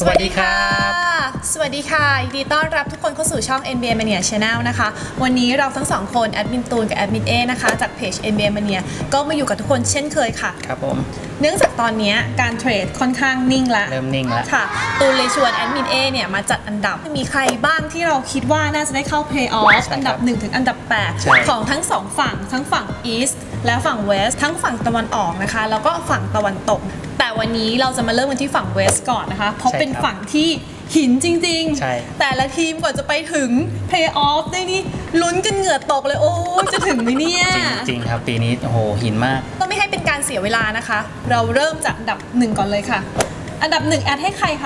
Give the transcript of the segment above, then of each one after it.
สวัสดีครับสวัสดีค่ะยินดีต้อนรับทุกคนเข้าสู่ช่อง NBA Mania Channel นะคะวันนี้เราทั้งสองคนแอดมินตูนกับแอดมินเอนะคะจากเพจ NBA Mania ก็มาอยู่กับทุกคนเช่นเคยค่ะครับผมเนื่องจากตอนนี้การเทรดค่อนข้างนิ่งละเริ่มนิ่งแล้วค่ะตูนเลยชวนแอดมินเอเนี่ยมาจัดอันดับมีใครบ้างที่เราคิดว่าน่าจะได้เข้า Play Off อันดับ1ถึงอันดับ8ของทั้ง2ฝั่งทั้งฝั่ง East และฝั่ง West ทั้งฝั่งตะวันออกนะคะแล้วก็ฝั่งตะวันตกแต่วันนี้เราจะมาเริ่มกันที่ฝั่ง West ก่อนนะคะเพราะเป็นฝั่งที่หินจริงๆแต่ละทีมกว่าจะไปถึง Play Off ได้นี่ลุ้นกันเหงื่อตกเลยโอ้จะถึงไหมเนี่ยจริงครับปีนี้โอ้โหหินมากต้องไม่ให้เป็นการเสียเวลานะคะเราเริ่มจากอันดับ1ก่อนเลยค่ะอันดับ1แอดให้ใครคะ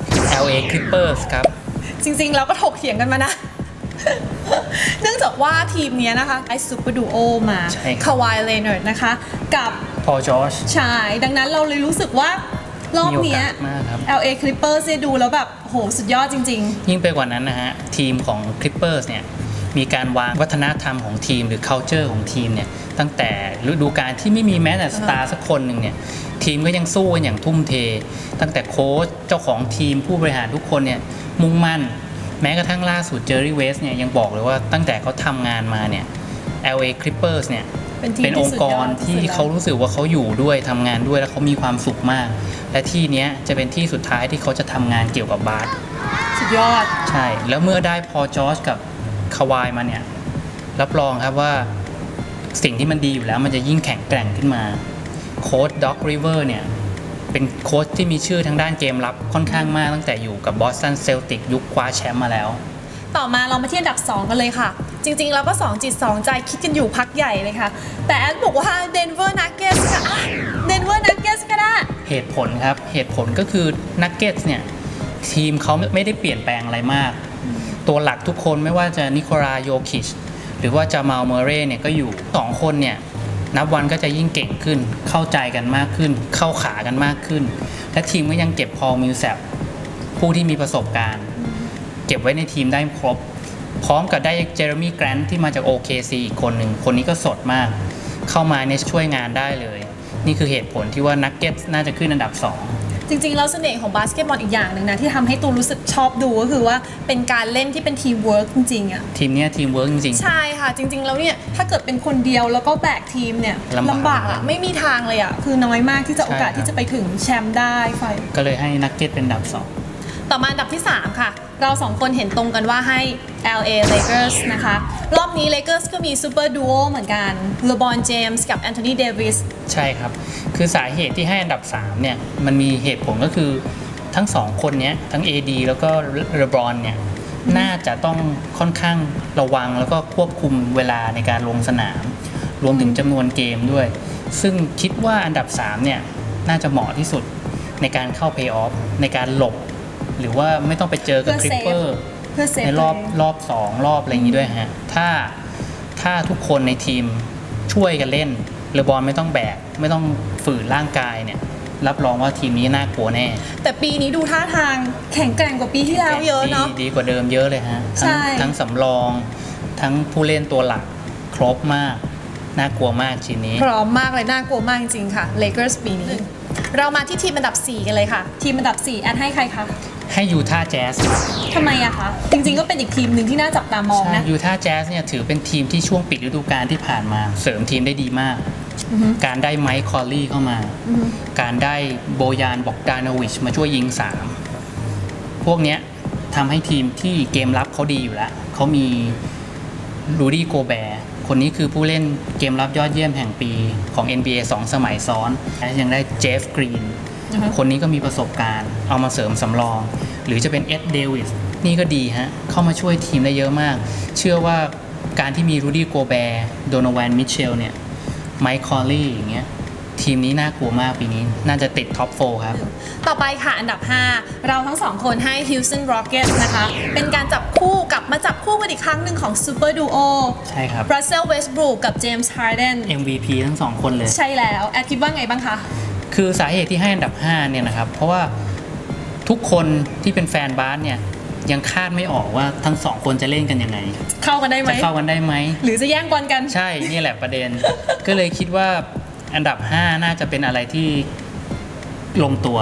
LA Clippers ครับจริงๆเราก็ถกเถียงกันมานะเนื่องจากว่าทีมนี้นะคะไอซูเปอร์ดูโอมาคาวายเลเนอร์ดนะคะกับพอลจอร์จใช่ดังนั้นเราเลยรู้สึกว่ารอบนี้ LA Clippers เนี่ยดูแล้วแบบโหสุดยอดจริงๆยิ่งไปกว่านั้นนะฮะทีมของ Clippers เนี่ยมีการวางวัฒนธรรมของทีมหรือ culture ของทีมเนี่ยตั้งแต่ฤดูกาลที่ไม่มีแม้แต่สตาร์สักคนหนึ่งเนี่ยทีมก็ยังสู้กันอย่างทุ่มเทตั้งแต่โค้ชเจ้าของทีมผู้บริหารทุกคนเนี่ยมุ่งมั่นแม้กระทั่งล่าสุดเจอร์รี่เวสเนี่ยยังบอกเลยว่าตั้งแต่เขาทำงานมาเนี่ย LA Clippers เนี่ยเป็นองค์กรที่เขารู้สึกว่าเขาอยู่ด้วยทำงานด้วยแล้วเขามีความสุขมากและที่นี้จะเป็นที่สุดท้ายที่เขาจะทำงานเกี่ยวกับบาสสุดยอดใช่แล้วเมื่อได้พอจอร์จกับคาวายมาเนี่ยรับรองครับว่าสิ่งที่มันดีอยู่แล้วมันจะยิ่งแข็งแกร่งขึ้นมาโค้ชด็อกริเวอร์เนี่ยเป็นโค้ชที่มีชื่อทางด้านเกมรับค่อนข้างมากตั้งแต่อยู่กับบอสตันเซลติกยุคคว้าแชมป์มาแล้วต่อมาเรามาที่อันดับ2กันเลยค่ะจริงๆเราก็2จิต2ใจคิดกันอยู่พักใหญ่เลยค่ะแต่แอดบอกว่าเดนเวอร์นักเก็ตส์ค่ะเดนเวอร์นักเก็ตส์ก็ได้เหตุผลครับเหตุผลก็คือนักเก็ตส์เนี่ยทีมเขาไม่ได้เปลี่ยนแปลงอะไรมากตัวหลักทุกคนไม่ว่าจะนิโคลาโยคิชหรือว่าจามาลเมเร่เนี่ยก็อยู่2คนเนี่ยนับวันก็จะยิ่งเก่งขึ้นเข้าใจกันมากขึ้นเข้าขากันมากขึ้นและทีมก็ยังเก็บพอลมิลแซปผู้ที่มีประสบการณ์เก็บไว้ในทีมได้ครบพร้อมกับได้เจอร์มี่แกรนท์ที่มาจาก OKC อีกคนหนึ่งคนนี้ก็สดมากเข้ามาในช่วยงานได้เลยนี่คือเหตุผลที่ว่านักเก็ตน่าจะขึ้นอันดับ2 จริงๆแล้วเสน่ห์ของบาสเกตบอลอีกอย่างหนึ่งนะที่ทำให้ตูรู้สึกชอบดูก็คือว่าเป็นการเล่นที่เป็นทีมเวิร์กจริงๆอะทีมนี้ทีมเวิร์กจริงๆใช่ค่ะจริงๆแล้วเนี่ยถ้าเกิดเป็นคนเดียวแล้วก็แบกทีมเนี่ยลำบากอะไม่มีทางเลยอะคือน้อยมากที่จะโอกาสที่จะไปถึงแชมป์ได้ไฟก็เลยให้นักเก็ตเป็นอันดับ2 ต่อมาอันดับที่3ค่ะเรา2คนเห็นตรงกันว่าให้ LA Lakers นะคะรอบนี้ Lakers ก็มีซูเปอร์ดูโอเหมือนกันเลบรอนเจมส์กับแอนโทนีเดวิสใช่ครับคือสาเหตุที่ให้อันดับ3เนี่ยมันมีเหตุผลก็คือทั้ง2คนนี้ทั้ง AD แล้วก็เลบรอนเนี่ยน่าจะต้องค่อนข้างระวังแล้วก็ควบคุมเวลาในการลงสนามรวมถึงจำนวนเกมด้วยซึ่งคิดว่าอันดับ3เนี่ยน่าจะเหมาะที่สุดในการเข้า Play Off ในการหลบหรือว่าไม่ต้องไปเจอกับคลิปเปอร์ในรอบ2รอบอะไรอย่างนี้ด้วยฮะถ้าทุกคนในทีมช่วยกันเล่นเลบรอนไม่ต้องแบกไม่ต้องฝืนร่างกายเนี่ยรับรองว่าทีมนี้น่ากลัวแน่แต่ปีนี้ดูท่าทางแข็งแกร่งกว่าปีที่แล้วเยอะเนาะดีกว่าเดิมเยอะเลยฮะทั้งสำรองทั้งผู้เล่นตัวหลักครบมากน่ากลัวมากทีมนี้พร้อมมากเลยน่ากลัวมากจริงๆค่ะ Lakers ปีนี้เรามาที่ทีมอันดับ4กันเลยค่ะทีมอันดับ4แอดให้ใครคะให้ยูทาห์แจ๊สทำไมอะคะจริงๆก็เป็นอีกทีมหนึ่งที่น่าจับตามองนะยูทาห์แจ๊สเนี่ยถือเป็นทีมที่ช่วงปิดฤดูกาลที่ผ่านมาเสริมทีมได้ดีมากการได้ไมค์คอลลี่เข้ามาการได้โบยานบอกดานวิชมาช่วยยิง3พวกนี้ทำให้ทีมที่เกมรับเขาดีอยู่แล้วเขามีรูดี้โกแบร์คนนี้คือผู้เล่นเกมรับยอดเยี่ยมแห่งปีของ NBA 2 สมัยซ้อนและยังได้เจฟกรีนคนนี้ก็มีประสบการณ์เอามาเสริมสำรองหรือจะเป็นเอ็ดเดวิสนี่ก็ดีฮะเข้ามาช่วยทีมได้เยอะมากเชื่อว่าการที่มีรูดี้โกแบร์โดโนแวนมิเชลเนี่ยไมค์คอลลี่อย่างเงี้ยทีมนี้น่ากลัวมากปีนี้น่าจะติดท็อป4ครับต่อไปค่ะอันดับ5เราทั้ง2คนให้ Houston Rockets นะคะเป็นการจับคู่กลับมาจับคู่กันอีกครั้งหนึ่งของ Super Duo ใช่ครับ Russell Westbrook กับ James Harden MVP ทั้ง2คนเลยใช่แล้วแอดคิดว่าไงบ้างคะคือสาเหตุที่ให้อันดับ5เนี่ยนะครับเพราะว่าทุกคนที่เป็นแฟนบาสเนี่ยยังคาดไม่ออกว่าทั้ง2คนจะเล่นกันยังไงเข้ากันได้ไหมจะเข้ากันได้ไหมหรือจะแย่งบอลกันใช่นี่แหละประเด็น ก็เลยคิดว่าอันดับ5น่าจะเป็นอะไรที่ลงตัว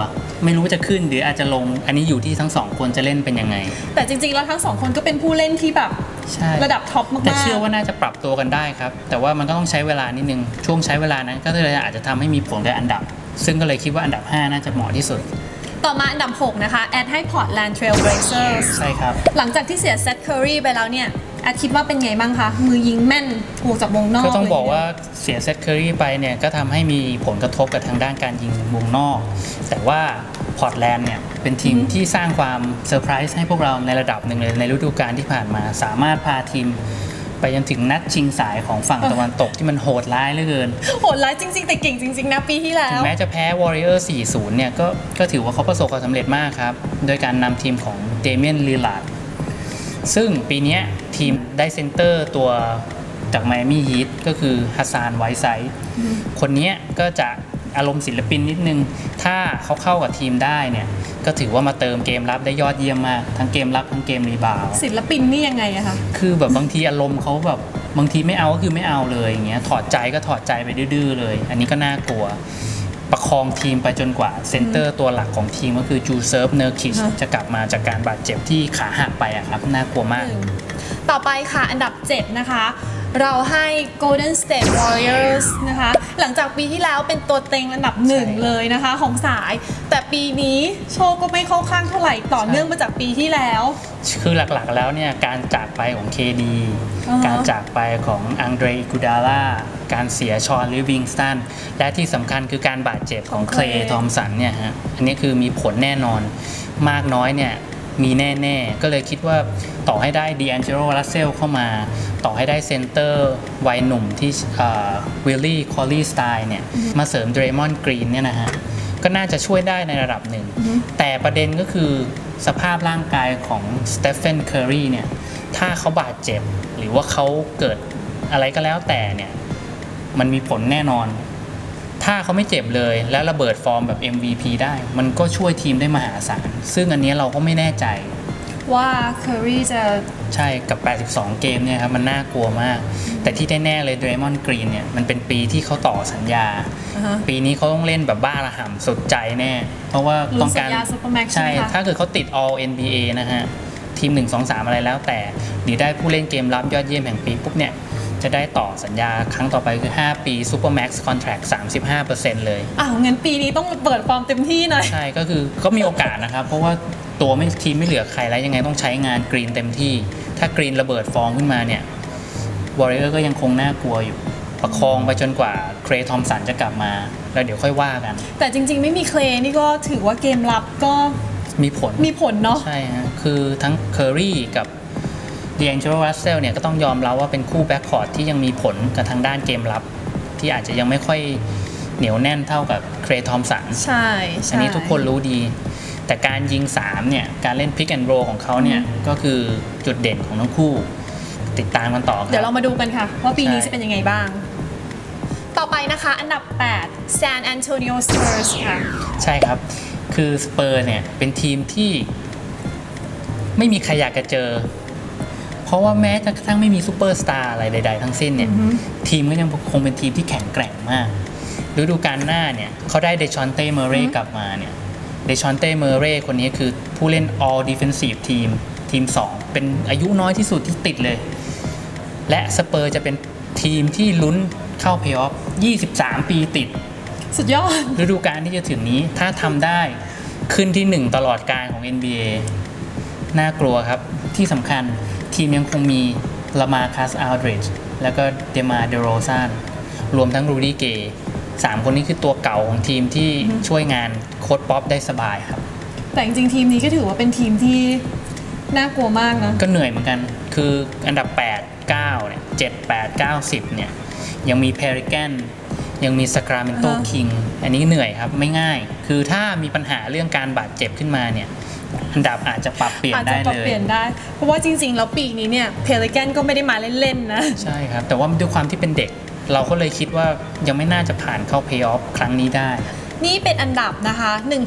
ไม่รู้จะขึ้นหรืออาจจะลงอันนี้อยู่ที่ทั้ง2คนจะเล่นเป็นยังไงแต่จริงๆแล้วทั้ง2คนก็เป็นผู้เล่นที่แบบระดับท็อปมากๆแต่เชื่อว่าน่าจะปรับตัวกันได้ครับแต่ว่ามันก็ต้องใช้เวลานิดนึงช่วงใช้เวลานั้นก็เลยอาจจะทำให้มีผลกับอันดับซึ่งก็เลยคิดว่าอันดับ5น่าจะเหมาะที่สุดต่อมาอันดับ6นะคะแอดให้ Portland Trail Blazers ใช่ครับหลังจากที่เสียเซธเคอรีไปแล้วเนี่ยแอดคิดว่าเป็นไงบ้างคะมือยิงแม่นถูกจากวงนอกก็ต้องบอกว่าเสียเซธเคอรีไปเนี่ยก็ทำให้มีผลกระทบกับทางด้านการยิงวงนอกแต่ว่าพอร์ตแลนด์เนี่ยเป็นทีมที่สร้างความเซอร์ไพรส์ให้พวกเราในระดับหนึ่งเลยในฤดูกาลที่ผ่านมาสามารถพาทีมไปจนถึงนัดชิงสายของฝั่งตะวันตกที่มันโหดร้ายเหลือเกินโหดร้ายจริงๆแต่เก่งจริงๆนะปีที่แล้วถึงแม้จะแพ้ Warrior 4-0 เนี่ยก็ถือว่าเขาประสบความสำเร็จมากครับโดยการนำทีมของเดเมียนลิลลาร์ดซึ่งปีนี้ทีมได้เซนเตอร์ตัวจากไมอามี่ฮีทก็คือฮัสซานไวท์ไซด์คนนี้ก็จะอารมณ์ศิลปินนิดนึงถ้าเขาเข้ากับทีมได้เนี่ยก็ถือว่ามาเติมเกมรับได้ยอดเยี่ยมมากทั้งเกมรับทั้งเกมรีบาวด์ศิลปินนี่ยังไงอะคะคือแบบบางทีอารมณ์เขาแบบบางทีไม่เอาก็คือไม่เอาเลยอย่างเงี้ยถอดใจก็ถอดใจไปดื้อๆเลยอันนี้ก็น่ากลัวประคองทีมไปจนกว่าเซนเตอร์ตัวหลักของทีมก็คือจูเซิร์ฟเนอร์คิชจะกลับมาจากการบาดเจ็บที่ขาหักไปอะครับน่ากลัวมากต่อไปค่ะอันดับ7นะคะเราให้ Golden State Warriors นะคะหลังจากปีที่แล้วเป็นตัวเต็งอันดับ1เลยนะคะของสายแต่ปีนี้โชคก็ไม่เข้าข้างเท่าไหร่ต่อเนื่องมาจากปีที่แล้วคือหลักๆแล้วเนี่ยการจากไปของ KD การจากไปของอังเดร อิกูดาล่าการเสียชอนลิฟวิงสตันและที่สำคัญคือการบาดเจ็บของเคลย์ทอมสันเนี่ยฮะอันนี้คือมีผลแน่นอนมากน้อยเนี่ยมีแน่ๆก็เลยคิดว่าต่อให้ได้ดีแองเจโล รัสเซลเข้ามาต่อให้ได้เซนเตอร์วัยหนุ่มที่วิลลี่ คอลลี่สไตล์เนี่ยมาเสริมเดรมอนด์ กรีนเนี่ยนะฮะก็น่าจะช่วยได้ในระดับหนึ่งแต่ประเด็นก็คือสภาพร่างกายของสเตฟเฟน เคอร์รีเนี่ยถ้าเขาบาดเจ็บหรือว่าเขาเกิดอะไรก็แล้วแต่เนี่ยมันมีผลแน่นอนถ้าเขาไม่เจ็บเลยแล้วระเบิดฟอร์มแบบ MVP ได้มันก็ช่วยทีมได้มหาศาลซึ่งอันนี้เราก็ไม่แน่ใจว่าเคอรี่จะใช่กับ82เกมเนี่ยครับมันน่ากลัวมากแต่ที่แน่ๆเลยเดรมอนด์ กรีนเนี่ยมันเป็นปีที่เขาต่อสัญญาปีนี้เขาต้องเล่นแบบบ้าระห่ำสุดใจแน่เพราะว่าต้องการใช่ถ้าเกิดเขาติด All NBA นะฮะทีม1 2 3อะไรแล้วแต่หรือได้ผู้เล่นเกมรับยอดเยี่ยมแห่งปีปุ๊บเนี่ยจะได้ต่อสัญญาครั้งต่อไปคือ5ปีซูเปอร์แม็กซ์คอนแทรค 35% เลยงั้นปีนี้ต้องเปิดฟอร์มเต็มที่หน่อยใช่ก็คือก็มีโอกาสนะครับเพราะว่าตัวทีมไม่เหลือใครแล้วยังไงต้องใช้งานกรีนเต็มที่ถ้ากรีนระเบิดฟอร์มขึ้นมาเนี่ยวอริเออร์ก็ยังคงน่ากลัวอยู่ประคองไปจนกว่าเคลย์ ทอมสันจะกลับมาแล้วเดี๋ยวค่อยว่ากันแต่จริงๆไม่มีเคลย์นี่ก็ถือว่าเกมรับก็มีผลเนาะใช่ฮะคือทั้งเคอร์รี่กับดีแองเจโล รัสเซลเนี่ยก็ต้องยอมรับว่าเป็นคู่แบ็คคอร์ตที่ยังมีผลกับทางด้านเกมรับที่อาจจะยังไม่ค่อยเหนียวแน่นเท่ากับเคลย์ ทอมสันใช่อันนี้ทุกคนรู้ดีแต่การยิง3เนี่ยการเล่นพิกแอนด์โรลของเขาเนี่ยก็คือจุดเด่นของทั้งคู่ติดตามกันต่อเดี๋ยวเรามาดูกันค่ะว่าปีนี้จะเป็นยังไงบ้างต่อไปนะคะอันดับ8 San Antonio Spurs ค่ะใช่ครับคือสเปอร์เนี่ยเป็นทีมที่ไม่มีใครอยากจะเจอเพราะว่าแม้กระทั่งไม่มีซูเปอร์สตาร์อะไรใดๆทั้งสิ้นเนี่ยทีมก็ยังคงเป็นทีมที่แข็งแกร่งมากฤดูกาลหน้าเนี่ยเขาได้เดชอนเต้ เมอร์เรย์กลับมาเนี่ยเดชอนเต้ เมอร์เรย์คนนี้คือผู้เล่น All Defensive ทีม2เป็นอายุน้อยที่สุดที่ติดเลยและสเปอร์จะเป็นทีมที่ลุ้นเข้าเพลย์ออฟ23ปีติดสุดยอดฤดูกาลที่จะถึงนี้ถ้าทำได้ขึ้นที่1ตลอดกาลของ NBA น่ากลัวครับที่สำคัญทีมยังคงมีลามาคัส อัลดริดจ์แล้วก็เดมาร์ เดโรซานรวมทั้งรูดี้ เกย์3คนนี้คือตัวเก่าของทีมที่ช่วยงานโค้ชป๊อปได้สบายครับแต่จริงๆทีมนี้ก็ถือว่าเป็นทีมที่น่ากลัวมากนะก็เหนื่อยเหมือนกันคืออันดับ8 9เนี่ย7 8 9 10เนี่ยยังมีเพริแกนยังมีซาคราเมนโต คิงอันนี้เหนื่อยครับไม่ง่ายคือถ้ามีปัญหาเรื่องการบาดเจ็บขึ้นมาเนี่ยอันดับอาจจะปรับเปลี่ยนได้เลยเพราะว่าจริงๆแล้วปีนี้เนี่ยเพลิแกนก็ไม่ได้มาเล่นๆนะใช่ครับแต่ว่าด้วยความที่เป็นเด็กเราก็เลยคิดว่ายังไม่น่าจะผ่านเข้าเพลย์ออฟครั้งนี้ได้นี่เป็นอันดับนะคะ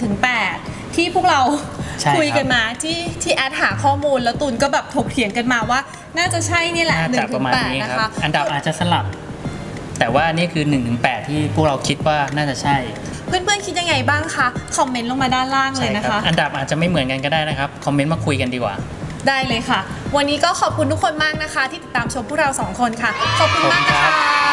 1-8ที่พวกเราคุยกันมาที่แอดหาข้อมูลแล้วตูนก็แบบถกเถียงกันมาว่าน่าจะใช่นี่แหละ1-8นะคะอันดับอาจจะสลับแต่ว่านี่คือ 1-8 ที่พวกเราคิดว่าน่าจะใช่เพื่อนๆคิดยังไงบ้างคะคอมเมนต์ลงมาด้านล่างเลยนะคะอันดับอาจจะไม่เหมือนกันก็ได้นะครับคอมเมนต์มาคุยกันดีกว่าได้เลยค่ะวันนี้ก็ขอบคุณทุกคนมากนะคะที่ติดตามชมพวกเรา2คนค่ะขอบคุณมากนะคะ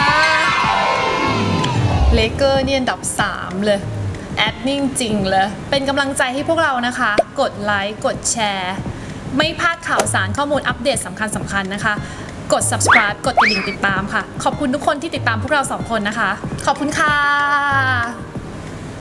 เลเกอร์เนี่ยอันดับ3เลยแอดนิ่งจริงเลยเป็นกำลังใจให้พวกเรานะคะกดไลค์กดแชร์ไม่พลาดข่าวสารข้อมูลอัปเดตสำคัญนะคะกด subscribe กดกระดิ่งติดตามค่ะขอบคุณทุกคนที่ติดตามพวกเรา2คนนะคะขอบคุณค่ะ